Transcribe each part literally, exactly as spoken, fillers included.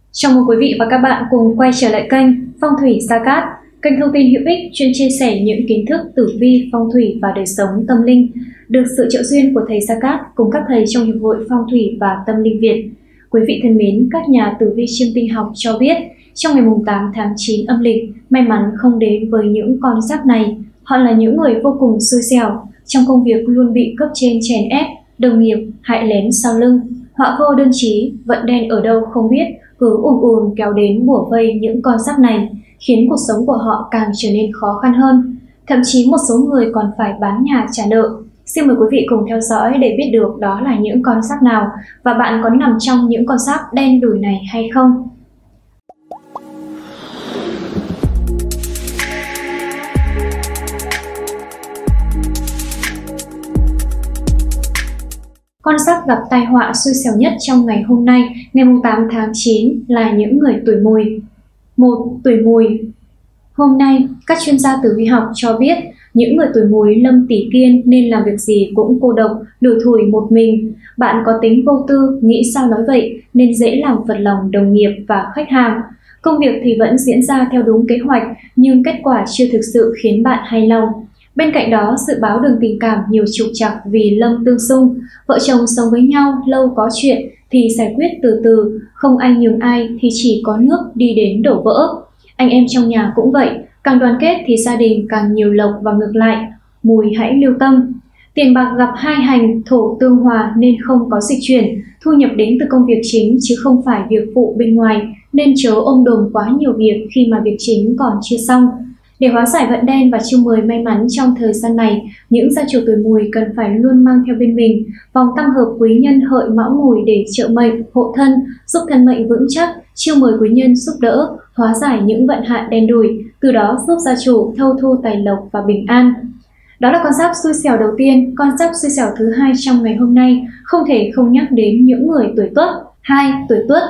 Chào mừng quý vị và các bạn cùng quay trở lại kênh Phong thủy Sa Cát, kênh thông tin hữu ích chuyên chia sẻ những kiến thức tử vi, phong thủy và đời sống tâm linh, được sự trợ duyên của thầy Sa Cát cùng các thầy trong Hiệp hội Phong thủy và Tâm linh Việt. Quý vị thân mến, các nhà tử vi chiêm tinh học cho biết, trong ngày tám tháng chín âm lịch, may mắn không đến với những con giáp này. Họ là những người vô cùng xui xẻo, trong công việc luôn bị cấp trên chèn ép, đồng nghiệp hại lén sau lưng, họa vô đơn chí, vận đen ở đâu không biết, cứ ùn ùn kéo đến bủa vây những con giáp này, khiến cuộc sống của họ càng trở nên khó khăn hơn. Thậm chí một số người còn phải bán nhà trả nợ. Xin mời quý vị cùng theo dõi để biết được đó là những con giáp nào và bạn có nằm trong những con giáp đen đủi này hay không. Con giáp gặp tai họa xui xẻo nhất trong ngày hôm nay, ngày tám tháng chín là những người tuổi Mùi. một. Tuổi Mùi. Hôm nay, các chuyên gia tử vi học cho biết những người tuổi Mùi Lâm Tý Kiên nên làm việc gì cũng cô độc, lủi thủi một mình. Bạn có tính vô tư, nghĩ sao nói vậy nên dễ làm phật lòng đồng nghiệp và khách hàng. Công việc thì vẫn diễn ra theo đúng kế hoạch nhưng kết quả chưa thực sự khiến bạn hài lòng. Bên cạnh đó, dự báo đường tình cảm nhiều trục trặc vì lâm tương xung. Vợ chồng sống với nhau, lâu có chuyện thì giải quyết từ từ, không ai nhường ai thì chỉ có nước đi đến đổ vỡ. Anh em trong nhà cũng vậy, càng đoàn kết thì gia đình càng nhiều lộc và ngược lại. Mùi hãy lưu tâm. Tiền bạc gặp hai hành, thổ tương hòa nên không có dịch chuyển, thu nhập đến từ công việc chính chứ không phải việc phụ bên ngoài, nên chớ ôm đồm quá nhiều việc khi mà việc chính còn chưa xong. Để hóa giải vận đen và chiêu mời may mắn trong thời gian này, những gia chủ tuổi Mùi cần phải luôn mang theo bên mình vòng tam hợp quý nhân Hợi Mão Mùi để trợ mệnh, hộ thân, giúp thân mệnh vững chắc, chiêu mời quý nhân giúp đỡ, hóa giải những vận hạn đen đủi, từ đó giúp gia chủ thâu thu tài lộc và bình an. Đó là con giáp xui xẻo đầu tiên. Con giáp xui xẻo thứ hai trong ngày hôm nay không thể không nhắc đến những người tuổi Tuất. hai. Tuổi Tuất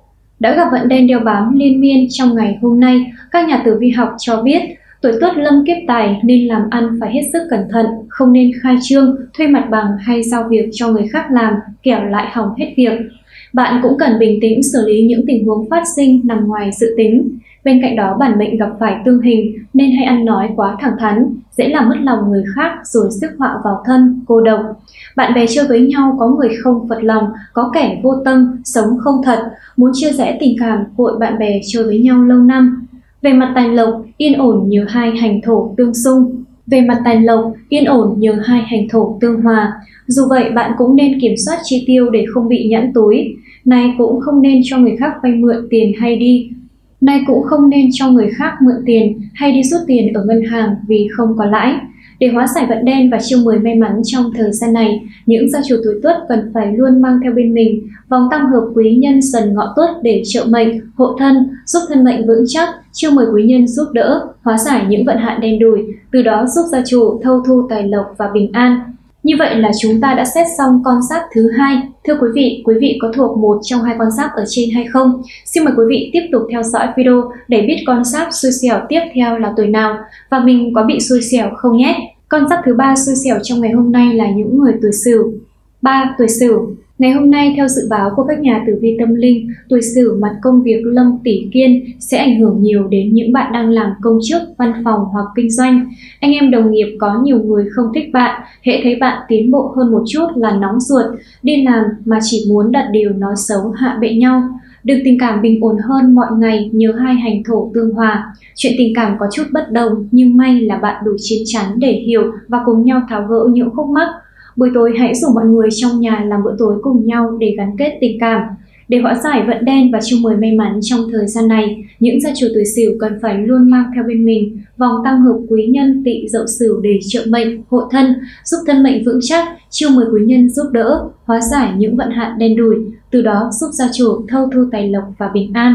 đã gặp vận đen đeo bám liên miên trong ngày hôm nay. Các nhà tử vi học cho biết tuổi Tuất lâm kiếp tài nên làm ăn phải hết sức cẩn thận, không nên khai trương, thuê mặt bằng hay giao việc cho người khác làm, kẻo lại hỏng hết việc. Bạn cũng cần bình tĩnh xử lý những tình huống phát sinh nằm ngoài dự tính. Bên cạnh đó, bản mệnh gặp phải tương hình nên hay ăn nói quá thẳng thắn, dễ làm mất lòng người khác rồi rước họa vào thân, cô độc. Bạn bè chơi với nhau có người không phật lòng, có kẻ vô tâm, sống không thật, muốn chia rẽ tình cảm, hội bạn bè chơi với nhau lâu năm. Về mặt tài lộc, yên ổn nhờ hai hành thổ tương xung. Về mặt tài lộc, yên ổn nhờ hai hành thổ tương hòa. Dù vậy, bạn cũng nên kiểm soát chi tiêu để không bị nhãn túi. Nay cũng không nên cho người khác vay mượn tiền hay đi. Nay cũng không nên cho người khác mượn tiền hay đi rút tiền ở ngân hàng vì không có lãi. Để hóa giải vận đen và chiêu mời may mắn trong thời gian này, những gia chủ tuổi Tuất cần phải luôn mang theo bên mình vòng tam hợp quý nhân Dần Ngọ Tuất để trợ mệnh, hộ thân, giúp thân mệnh vững chắc, chiêu mời quý nhân giúp đỡ, hóa giải những vận hạn đen đủi, từ đó giúp gia chủ thâu thu tài lộc và bình an. Như vậy là chúng ta đã xét xong con giáp thứ hai. Thưa quý vị, quý vị có thuộc một trong hai con giáp ở trên hay không? Xin mời quý vị tiếp tục theo dõi video để biết con giáp xui xẻo tiếp theo là tuổi nào và mình có bị xui xẻo không nhé. Con giáp thứ ba xui xẻo trong ngày hôm nay là những người tuổi Sửu. ba. Tuổi Sửu. Ngày hôm nay, theo dự báo của các nhà tử vi tâm linh, tuổi Sửu mặt công việc Lâm Tý Kiên sẽ ảnh hưởng nhiều đến những bạn đang làm công chức, văn phòng hoặc kinh doanh. Anh em đồng nghiệp có nhiều người không thích bạn, hễ thấy bạn tiến bộ hơn một chút là nóng ruột, đi làm mà chỉ muốn đặt điều nói xấu hạ bệ nhau. Đường tình cảm bình ổn hơn mọi ngày nhờ hai hành thổ tương hòa. Chuyện tình cảm có chút bất đồng nhưng may là bạn đủ chín chắn để hiểu và cùng nhau tháo gỡ những khúc mắc. Buổi tối hãy rủ mọi người trong nhà làm bữa tối cùng nhau để gắn kết tình cảm. Để hóa giải vận đen và chiêu mời may mắn trong thời gian này, những gia chủ tuổi Sửu cần phải luôn mang theo bên mình vòng tam hợp quý nhân Tỵ Dậu Sửu để trợ mệnh, hộ thân, giúp thân mệnh vững chắc, chiêu mời quý nhân giúp đỡ, hóa giải những vận hạn đen đủi, từ đó giúp gia chủ thâu thu tài lộc và bình an.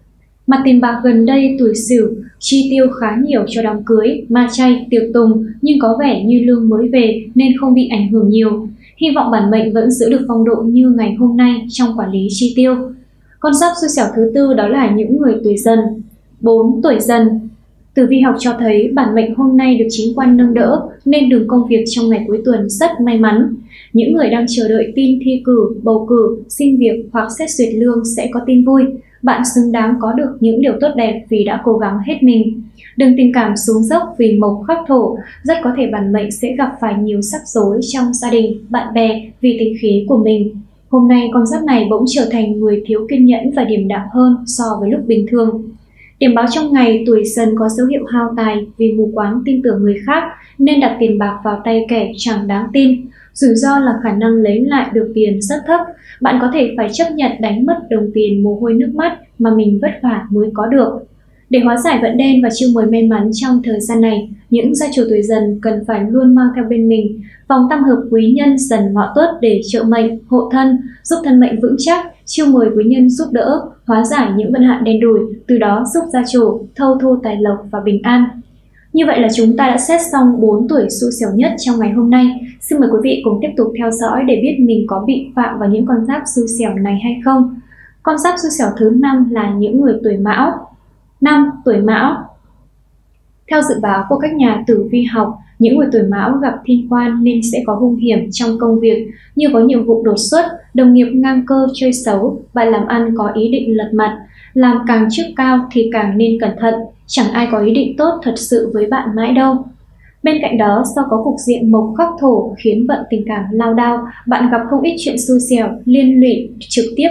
Mặt tiền bạc gần đây, tuổi Sửu chi tiêu khá nhiều cho đám cưới, ma chay, tiệc tùng nhưng có vẻ như lương mới về nên không bị ảnh hưởng nhiều. Hy vọng bản mệnh vẫn giữ được phong độ như ngày hôm nay trong quản lý chi tiêu. Con giáp xui xẻo thứ tư đó là những người tuổi Dần. bốn. Tuổi Dần. Tử vi học cho thấy bản mệnh hôm nay được chính quan nâng đỡ nên đường công việc trong ngày cuối tuần rất may mắn. Những người đang chờ đợi tin thi cử, bầu cử, xin việc hoặc xét duyệt lương sẽ có tin vui. Bạn xứng đáng có được những điều tốt đẹp vì đã cố gắng hết mình. Đừng tình cảm xuống dốc vì mộc khắc thổ, rất có thể bản mệnh sẽ gặp phải nhiều rắc rối trong gia đình, bạn bè vì tính khí của mình. Hôm nay con giáp này bỗng trở thành người thiếu kiên nhẫn và điềm đạm hơn so với lúc bình thường. Điểm báo trong ngày, tuổi Dần có dấu hiệu hao tài vì mù quáng tin tưởng người khác nên đặt tiền bạc vào tay kẻ chẳng đáng tin. Rủi ro là khả năng lấy lại được tiền rất thấp. Bạn có thể phải chấp nhận đánh mất đồng tiền mồ hôi nước mắt mà mình vất vả mới có được. Để hóa giải vận đen và chiêu mời may mắn trong thời gian này, những gia chủ tuổi Dần cần phải luôn mang theo bên mình vòng tam hợp quý nhân Dần Ngọ Tuất để trợ mệnh, hộ thân, giúp thân mệnh vững chắc, chiêu mời quý nhân giúp đỡ, hóa giải những vận hạn đen đủi, từ đó giúp gia chủ thâu thu tài lộc và bình an. Như vậy là chúng ta đã xét xong bốn tuổi xui xẻo nhất trong ngày hôm nay. Xin mời quý vị cùng tiếp tục theo dõi để biết mình có bị phạm vào những con giáp xui xẻo này hay không. Con giáp xui xẻo thứ năm là những người tuổi Mão. Năm, tuổi Mão. Theo dự báo của các nhà tử vi học, những người tuổi Mão gặp thiên quan nên sẽ có hung hiểm trong công việc, như có nhiệm vụ đột xuất, đồng nghiệp ngang cơ chơi xấu, bạn làm ăn có ý định lật mặt, làm càng chức cao thì càng nên cẩn thận, chẳng ai có ý định tốt thật sự với bạn mãi đâu. Bên cạnh đó, do có cục diện mộc khắc thổ khiến vận tình cảm lao đao, bạn gặp không ít chuyện xui xẻo liên lụy trực tiếp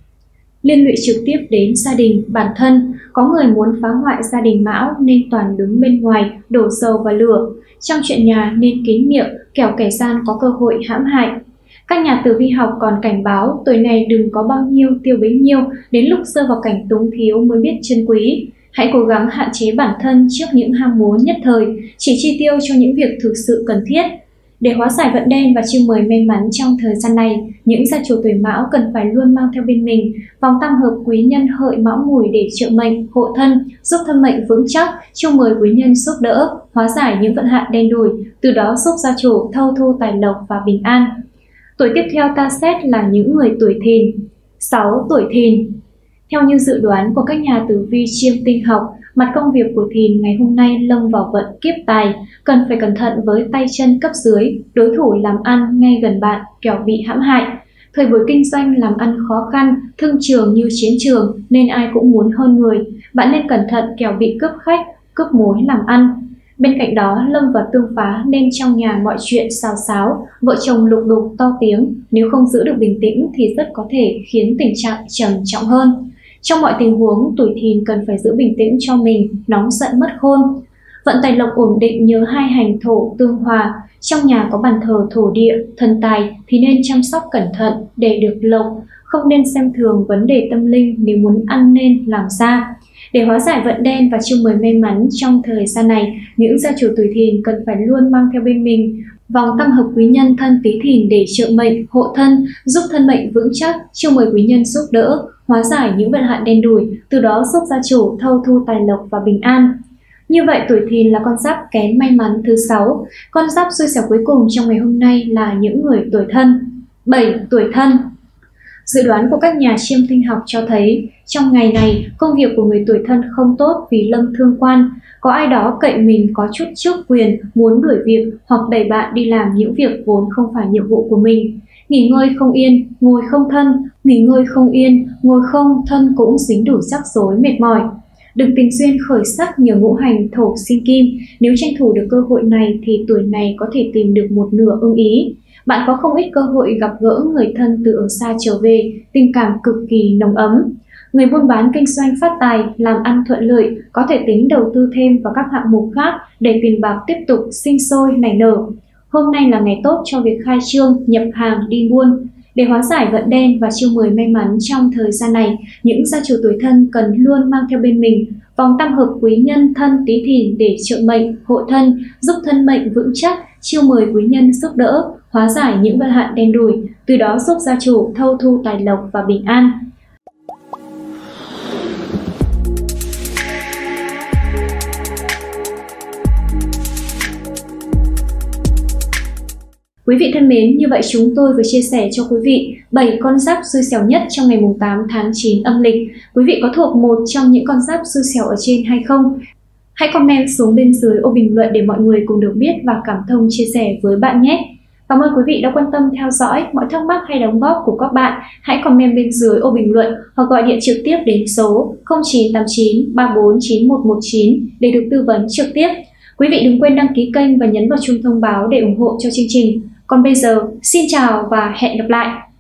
liên lụy trực tiếp đến gia đình, bản thân. Có người muốn phá hoại gia đình Mão nên toàn đứng bên ngoài, đổ dầu vào lửa. Trong chuyện nhà nên kín miệng, kẻo kẻ gian có cơ hội hãm hại. Các nhà tử vi học còn cảnh báo tuổi này đừng có bao nhiêu tiêu bấy nhiêu, đến lúc rơi vào cảnh túng thiếu mới biết trân quý. Hãy cố gắng hạn chế bản thân trước những ham muốn nhất thời, chỉ chi tiêu cho những việc thực sự cần thiết. Để hóa giải vận đen và chiêu mời may mắn trong thời gian này, những gia chủ tuổi Mão cần phải luôn mang theo bên mình vòng tam hợp quý nhân Hợi Mão Mùi để trợ mệnh, hộ thân, giúp thân mệnh vững chắc, chiêu mời quý nhân giúp đỡ, hóa giải những vận hạn đen đủi, từ đó giúp gia chủ thâu thu tài lộc và bình an. Tuổi tiếp theo ta xét là những người tuổi Thìn. Sáu, tuổi Thìn. Theo như dự đoán của các nhà tử vi chiêm tinh học, mặt công việc của Thìn ngày hôm nay lâm vào vận kiếp tài, cần phải cẩn thận với tay chân cấp dưới, đối thủ làm ăn ngay gần bạn, kẻo bị hãm hại. Thời buổi kinh doanh làm ăn khó khăn, thương trường như chiến trường nên ai cũng muốn hơn người. Bạn nên cẩn thận kẻo bị cướp khách, cướp mối làm ăn. Bên cạnh đó, lâm vào tương phá nên trong nhà mọi chuyện xào xáo, vợ chồng lục đục to tiếng. Nếu không giữ được bình tĩnh thì rất có thể khiến tình trạng trầm trọng hơn. Trong mọi tình huống, tuổi Thìn cần phải giữ bình tĩnh cho mình, nóng giận mất khôn. Vận tài lộc ổn định nhớ hai hành thổ tương hòa. Trong nhà có bàn thờ thổ địa, thần tài thì nên chăm sóc cẩn thận để được lộc, không nên xem thường vấn đề tâm linh nếu muốn ăn nên làm ra. Để hóa giải vận đen và chiêu mời may mắn trong thời gian này, những gia chủ tuổi Thìn cần phải luôn mang theo bên mình vòng tam hợp quý nhân thân Tý Thìn để trợ mệnh, hộ thân, giúp thân mệnh vững chắc, chiêu mời quý nhân giúp đỡ, hóa giải những vận hạn đen đủi, từ đó giúp gia chủ thâu thu tài lộc và bình an. Như vậy, tuổi Thìn là con giáp kén may mắn thứ sáu. Con giáp xui xẻo cuối cùng trong ngày hôm nay là những người tuổi Thân. Bảy, tuổi Thân. Dự đoán của các nhà chiêm tinh học cho thấy, trong ngày này, công việc của người tuổi Thân không tốt vì lâm thương quan. Có ai đó cậy mình có chút chức quyền, muốn đuổi việc hoặc đẩy bạn đi làm những việc vốn không phải nhiệm vụ của mình. Nghỉ ngơi không yên, ngồi không thân, nghỉ ngơi không yên, ngồi không thân cũng dính đủ rắc rối mệt mỏi. Đừng tình duyên khởi sắc nhờ ngũ hành thổ sinh kim, nếu tranh thủ được cơ hội này thì tuổi này có thể tìm được một nửa ưng ý. Bạn có không ít cơ hội gặp gỡ người thân từ ở xa trở về, tình cảm cực kỳ nồng ấm. Người buôn bán kinh doanh phát tài, làm ăn thuận lợi, có thể tính đầu tư thêm vào các hạng mục khác để tiền bạc tiếp tục sinh sôi nảy nở. Hôm nay là ngày tốt cho việc khai trương, nhập hàng, đi buôn. Để hóa giải vận đen và chiêu mời may mắn trong thời gian này, những gia chủ tuổi Thân cần luôn mang theo bên mình vòng tam hợp quý nhân thân Tý Thìn để trợ mệnh, hộ thân, giúp thân mệnh vững chắc, chiêu mời quý nhân giúp đỡ, hóa giải những vận hạn đen đủi, từ đó giúp gia chủ thâu thu tài lộc và bình an. Quý vị thân mến, như vậy chúng tôi vừa chia sẻ cho quý vị bảy con giáp xui xẻo nhất trong ngày tám tháng chín âm lịch. Quý vị có thuộc một trong những con giáp xui xẻo ở trên hay không? Hãy comment xuống bên dưới ô bình luận để mọi người cùng được biết và cảm thông chia sẻ với bạn nhé. Và Cảm ơn quý vị đã quan tâm theo dõi. Mọi thắc mắc hay đóng góp của các bạn hãy comment bên dưới ô bình luận hoặc gọi điện trực tiếp đến số không chín tám chín ba bốn chín một một chín để được tư vấn trực tiếp. Quý vị đừng quên đăng ký kênh và nhấn vào chuông thông báo để ủng hộ cho chương trình. Còn bây giờ, xin chào và hẹn gặp lại!